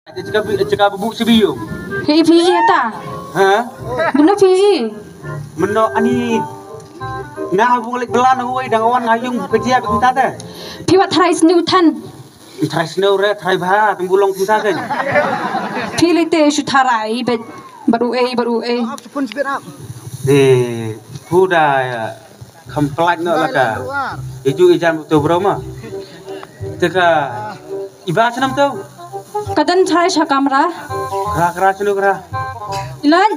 Cakap bubuk sebiyung. Phi ta. Ha? Meno phi. Meno ani nah bung lek belan huai dang awan ngayung kerja kita teh. Phi wat thai snu than. Thai snow re thai bha tembulong kita teh. Phi le te shu tharai be baru e. Ni huda komplat no laka. Iju ijan tu broma. Teka iba senam tu. Kadan thai sha kamera. Kera senu kera. Ilan.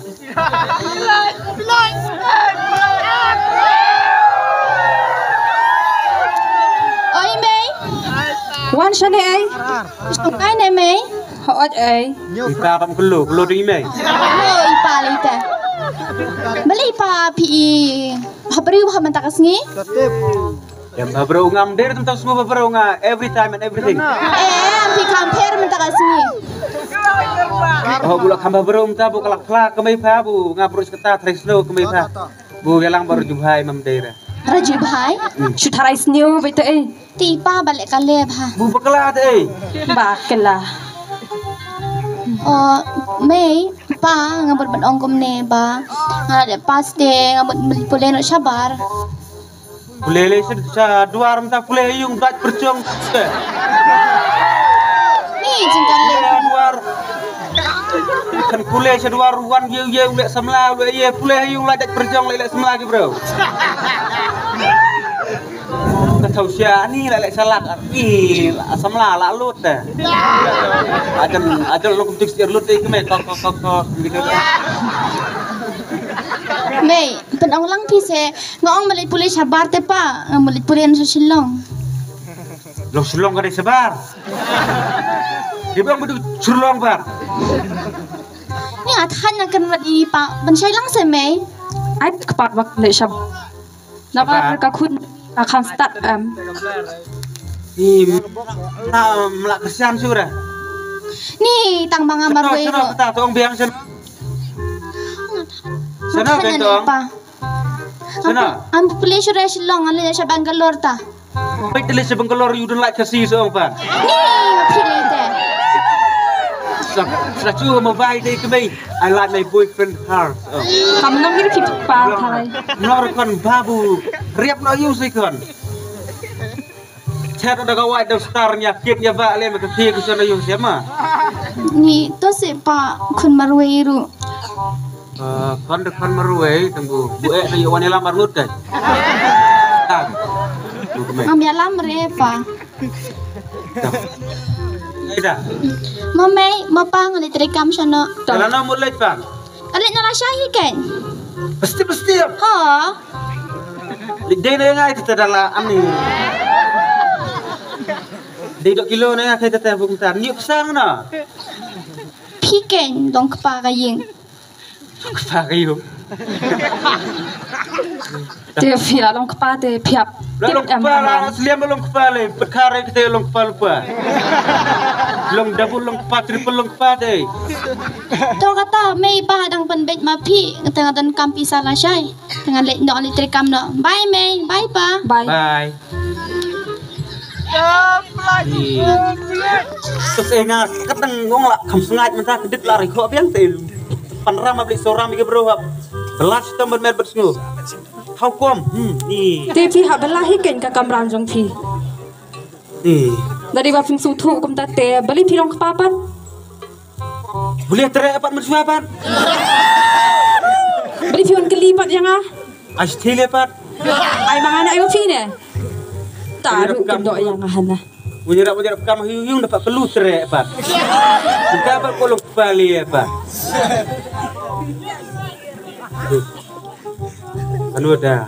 Oi Mei. Wan shane ai. Ai ne Mei. Hot ai. Kita pam kelu di Mei. Oi pa le te. Beli pa pi. Habri wa mantakas ngi. Yang babrau ngam der tentang semua babrau nga every time and everything. Pi compare mantakas ngi. Oh bulak hamba babrau mta bu kalak kelak kemai pa bu ngapurus keta tresno kemai pa. Bu gelang baru jumpai mam daerah. Raju bhai. Shu tharai snu be te ai. Ti pa balik kale bha. Bu bekela teh. Bakela. Mei pa ngabot ban ongkom ne ba ngade pas de ngabot boleh no sabar Kulele sa dua mta kule yung dat percong. ni jingkan le Duar kan kule sa dua ruan ye ulek samla ulek ye kule yung ladat percong lek samla ki bro. Tahu sia ni lek salat ni samla la lut dah. Ajan lu kumtik sir lut ke me kok gitu. Mei pen ong lang pi se ngong malit pulih sabar te pa malit pulih so silong Lo sulong kada sebar. Dia bilang betul sulong bar. ni athan na kan rat ini pa ban sai lang se Mei Ai kapat wak le shab. Napa ka kun akan start Ni melak kesian sudah. ni tang banga marwe ro Kita tong biang sen. Sana kan tong. Sana. am pulih sure silong ale sa Bangalore ta Baik telis sebengkelor you don't like to see so pan. ni pilih te Sudah cuba mau baik deh kemai. I like my boyfriend heart. Kamu nang ni pi pa thai. Nor kon babu. Riap no you sih kon. Chat ada kawai dah star nyakit ya ba le mak ti ku sana you siapa? ni to se pa kun marwe ro Kon de kon marwe tunggu. Bu na you wanela marnut dah. Bu kemai. am ya lam re pa Ida. Mamay, mapang ali trikam siya no. Kalau nak mulai pan. Alit na rasyahi kan? Pasti. Ha? Dia na yang itu adalah ani. Dia 2 kilo na yang kita tebung tar. Ni pesang na. Piken dong kepagaying. Pakai you. Te phi la long kapa te phiap. Long kepala, seliam long kepala, perkara kita long kepala apa? Long double long kepala, triple long kepala deh. Tol kata may pa dang panbet mapi tengah dan kampi salah syai. Tengah let no ali trikam no. Bye May, bye pa. Bye. Bye. Terus enggak, kadang ngong lah, kamu sengaja mentah kedek lari kok biang tel. Panram abli soram iki bro. Belas temen mer bersngu. How come? Ni. Te phi ha balahi ken ka kamram jong phi. Ni. Dari wa phim su thu kum ta te bali phi long kapa pat. Boleh terak apa bersua apa? Bali phi on keli pat yang ah. Astil apa? Ai mangana ai phi ne. Taru kum do yang ahana. Menyerap kamu hiung dapat perlu terak apa? Kita apa kolong bali apa? Anu ada.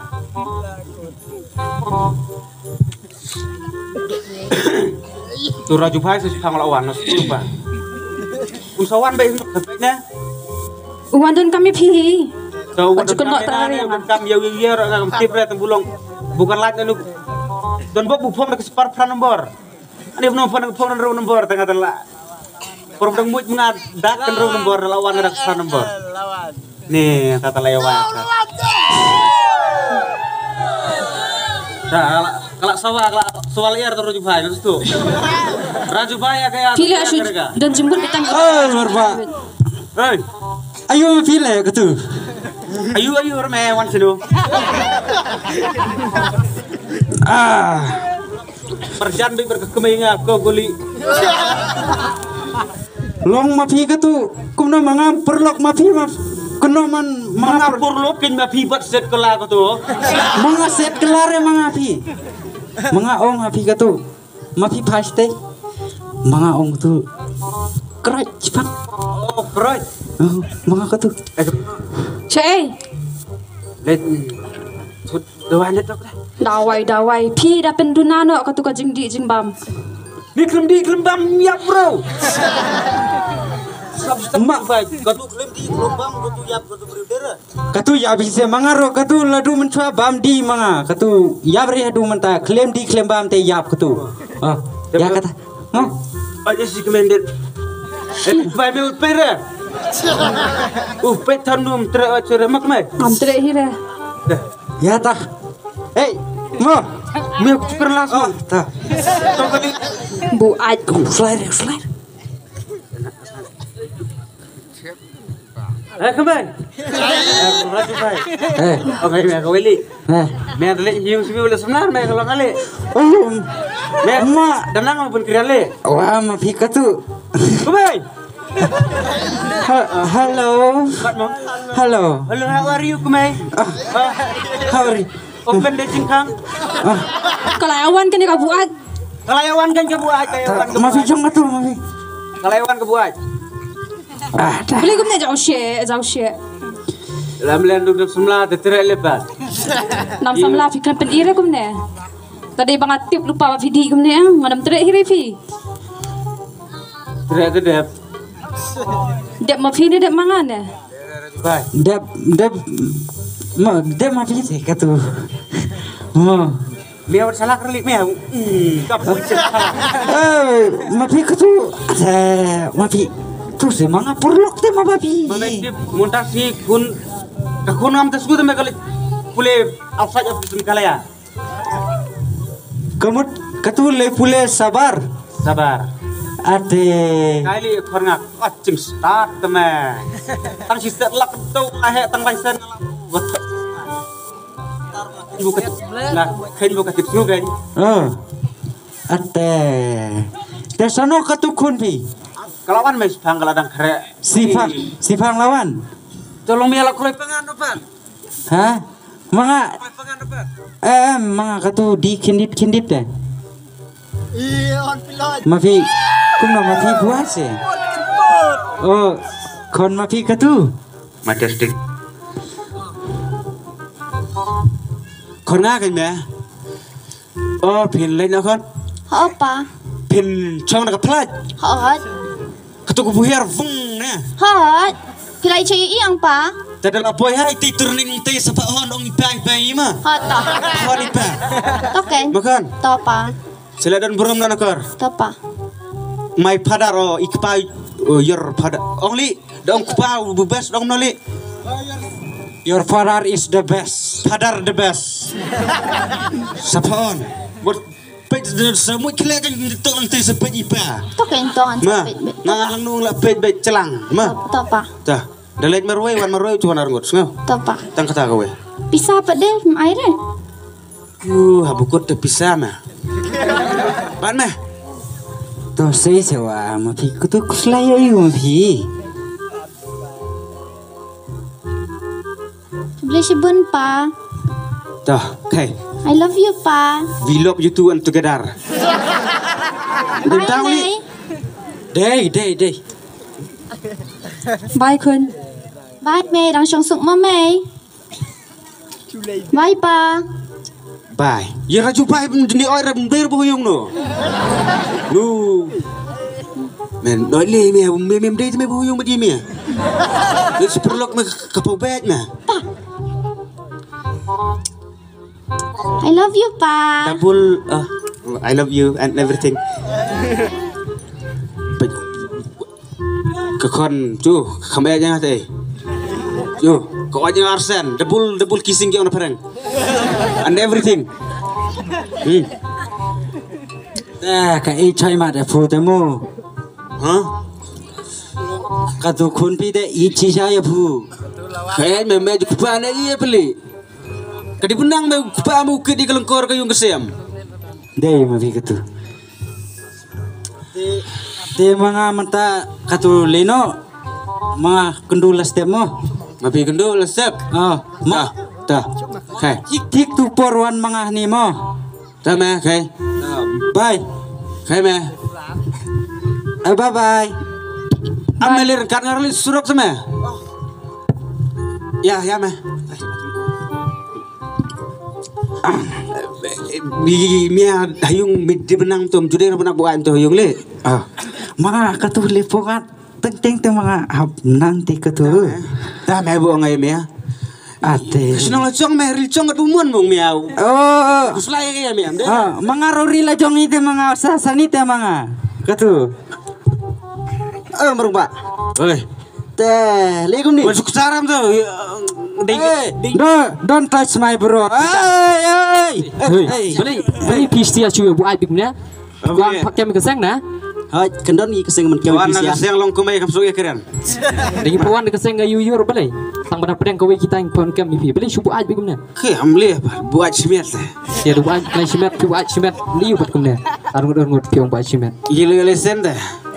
Tu raju bhai sesang lawan nas tu pa. Usawan baik na. Uwan dan kami phi. Tahu Cukup nak tarik yang kam ya ya ngam tipre tembulong. Bukan lagi anu. Dan bok bupom nak separ pran nombor. Ani pom nombor tengah-tengah. Problem mut mengat datang nombor lawan ada pran nombor. Nih kata lewat. Nah, kalau sawah kalau soal air terus juga itu. Raju Bhai kayak Pilih asu dan jemput datang. Marba. Hei, Ayo pilih gitu. ayu remewan sini. Perjan bi berkekemenga kau guli. Long mapi gitu. Kumna mangam perlok mapi map. Kuno man Mangapur lopin ma pibat set kela ko to. mga set kelare mga api. Mga ong api gitu. Mapi paste. Mga ong tu. Kerat cepat. Oh, bro. Mga gitu. Cek. Let doan itu kan. Dawai. Pi dah pendunano kau tu kau jing di jing bam. Di klem bam ya bro. Mak baik. Kau klem di klem bam kau yap kau berdera. Katu ya bisa mangaro katu ladu mencoba bam di manga. Katu ya beri hadu menta klaim di klaim bam te yap katu. Ya kata. Aja sih kemendet. Baik me utpera. Pet tandum ter mak mai. Amtre hira. Ya tah. Hey, mo. Me tuker langsung. Tah. Kau kali. Bu aj. Slide. Kembali. Raju Bhai. Oke, me kau beli. Me ada le hiu sih boleh sebenar me kalau kali. Me Ma. danang pun kira le. Wah, ma pi katu. Kembali. Hello. Hello. Hello, how are you, Kumai? How are you? Open the jingkang. Kalau awan kan kau buat. Kalayawan kan kebuat, kalayawan Ma pi jong katu, ma pi. Kalayawan kebuat. Dah. Boleh kau ni jauh share. Lam duduk semula terterak lepas. Nam samla fikran pen ira kau ni. Tadi bang atip lupa video kau ni. Madam terak hira fi. Terterak terdeap. Dek ma fi ni dek mangan ni. Bye. Dep ma pi te katu. Mo. Dia salah kerlik meh. Kapu Ma pi katu. Ma pi. Terus emang perlok te ma pi. Mamesti muntah si kun kakun am tas kuda me kali pule outside of this kalaya. Kamu katu le pule sabar. Ate. Kali korngak acing start me. Tang si setlak tu ahe tang laisan. Ibu katip lah, kain ibu katip semua kan. Ate. Desano katu kun pi. Kelawan mes bang kaladang kere. Sifang lawan. Tolong biar aku pengan depan. Hah? Mga Pengan depan. mga katu di kindit deh. Iya, on pilot. Mafi, kumna mafi buat sih. Oh, kon mafi katu. Majestic. Kon ngakan me. Oh, pin lain kon. Apa? Pin chong nak plat. Hot. Ketuk buhiar vung na. Hot. Pilai cai iang pa. Tadal apoy hai ti turning ti sa paon ong ipay ma. Hot to. Hon ipa. Token. Makan. To pa. Sila dan buram na nakar. To pa. My father or ikpay your father. Only dong kupau bebas dong noli. Your father is the best. Father the best. Sa paon. Buat pet semua kila kan to nanti sepet ipa. Token to an Ma, sepit bit. nangan lang nung lapet bet celang. Ma. To pa. Dah. Dalit marway wan marway tuan arngot. Ngau. To pa. Tang kata kowe. Bisa pa deh air. Habukot te pisah mah. Ban mah. To say sewa mafi kutu kuslayo yu mafi. Boleh sebun pa. Dah, okay. I love you pa. We love you two and together. Bye tahu ni. May. Day. Bye kun. Bye May. Đang sống sụng mà May. Bye pa. Bye. Ya raju bye ni oi ram ber bo yung no. Nu. Men nói le me me dei me bo yung ma di me. Ni seperlok me kapau bet me. I love you pa. Double I love you and everything. Ke kon tu kham e nya te. Yo, ko aja Arsen, double kissing ke ona parang. And everything. cái ít chơi mà để phụ temo hả cái tu khôn pi để ít chi sao phụ kayak meme di kupana iya peli kadi benang me kupamu ke di kelengkor kayung kesem đây mà vì cái tu de mga mata cái tu leno mga kendulas temo mapi kendo lesek ma ta kai tik tu porwan mga ni mo ta me kai bye kai me bye bye amelir kan ngarli surok sama ya me mia hayung di benang tum judi benang buan tu hayung le mga katuli po ka teng te mga nanti katu ta me bu ngai mia ate sinong lacong me rilcong kat bumun mong miau kuslay kaya mia mga rori la jong ite mga sasani te mga katu marung pak oi te legum ni masuk saram tu don't touch my bro hey beli pistia cuy buat bignya gua pakai mikaseng na hai kendon ni keseng men kau wan nak siang long kumai kam suge keren dengan puan mikaseng ga yuyur beli tang pada pedang kau kita yang pon kam ipi beli cuba buat bignya ke amli buat simet ya buat lain simet buat simet liu buat kumnya arung piong buat simet gile lesen dah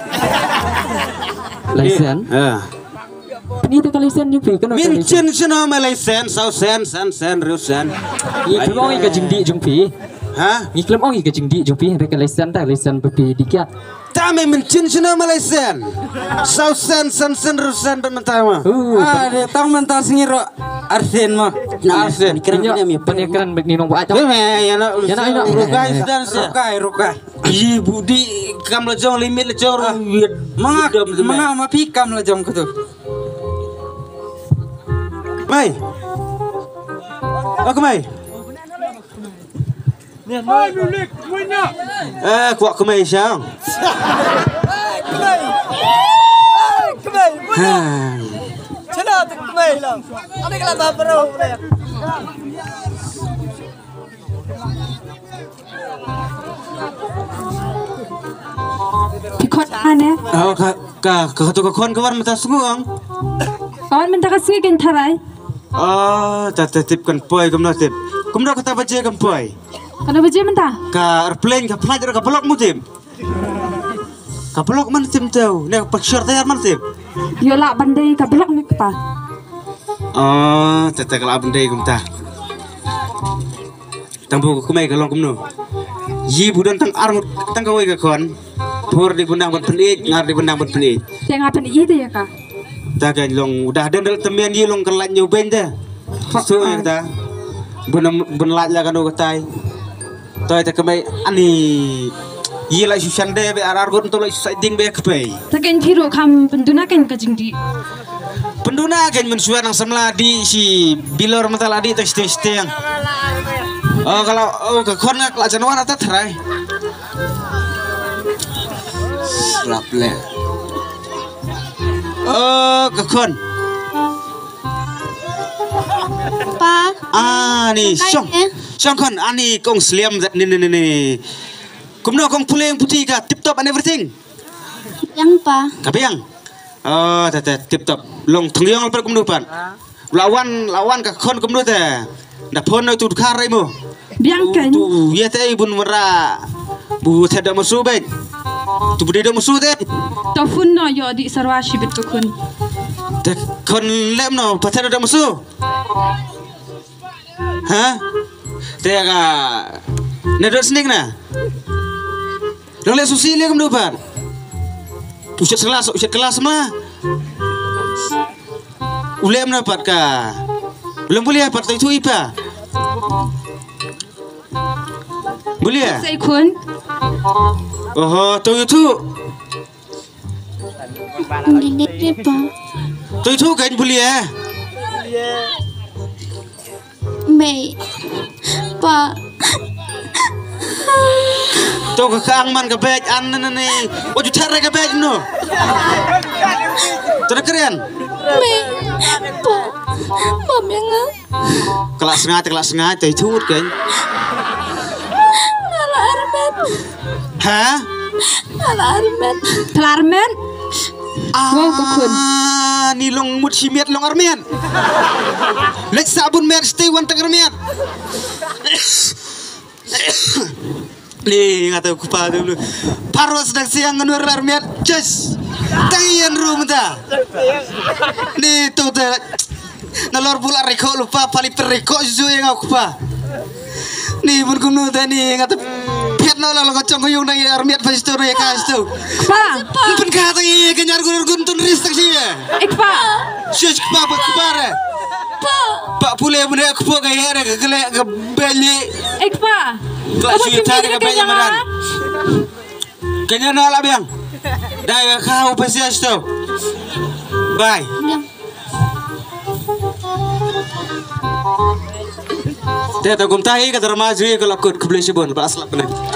lesen ini tu kali sen nyupi kan min chen seno malesen sau sen rusen iklam ong ika jingdi jungpi ha iklam ong ika jingdi jungpi mereka lesen dah lesen bepi dikia tame min chen seno malesen sau sen rusen dan mentama de tang mental singiro arsen mo arsen keren ni penekaran begini nong buat ya nak rukai dan rukai i budi kam lejong limit lejong mga mapikam la jong kutu mai aku mai kuat ke mai siang Pikot ane. ka kon kawan mata sunguang Kawan minta kasih kan tarai. Tatip kan poi tip kumno kata baje kan poi Kalau baca minta. ka airplane ka flight ka blok mutim ka blok man tim tau ne pak short tayar man tim Yola bandai kabelak ni kita. tata kala bendai kumta tambu kumai kalong kumno yi budan tang armut tang kawai ka kon pur di bundang ban penik ngar di bundang ban penik Yang apa ni dia kah? taga long udah dan dal temian yi long kelat nyobain dah so ta bunlat la kanu katai toy ta kamai ani yi la susande be arar gon to la ding be kapai Takan hero kam penduna kan kajingdi. penduna kan mensuar nang semla di si bilor matal adi tes yang kalau ke kon ngak la janwan ata trai slap le ke kon Pa ni syong kon ani kong sliam ni kumno kong puleng putih ka tip top and everything yang pa kapiang tete tip top long thengyong alper kumno pan lawan ka kon kumno te da phone tu kharai mo Biangkan. tu ya te bun mera bu thada masu bet tu bude do masu te Tofun no yo di sarwashi betukun. te kon lem no pathada do masu ha te ka ne do snik na Dole susi le kumno pan uset kelas mah ulem na pat ka belum boleh pat itu ipa boleh Saya kun. tu itu Dili pa tu itu kan boleh May pa tu ke kang man ke bej an ni oju thare ke bej no tu keren May pa Mom yang kelas ngah tu itu kan Ala armet Ha? Pelarmen. Wow, kukun. Ni long mut si miat long armian. Lek sabun mer stay wan tang armian. Ni ngata ku pa dulu. Parwas dak siang nganur armian. Just tayan room ta. Ni tu ta. Nalor pula rekok lupa pali perrekok ju yang aku pa. Ni pun kuno tani ngata pet no lo kocong ko yung nang armiat pa sto ya kas tu. Pa. Pen kata ye kenyar gun tun ristak siya. Ikpa. Sus pa pa. Pak pule mun aku po kaya ada kele ke beli. Ikpa. Kelas yuta ke beli maran. Kenya nala biang. Dah kau pasti asto. Bye. Dia tak gum tahi kata ramai kalau kut kebeli sebun, pas lap